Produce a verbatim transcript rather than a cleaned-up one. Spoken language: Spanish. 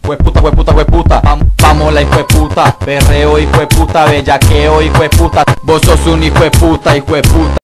Hueputa, hueputa, hueputa, Vam- vamos la hijo de puta. Perreo hijo de puta, bellaqueo hijo de puta. Vos sos un hijo de puta, hijo de puta.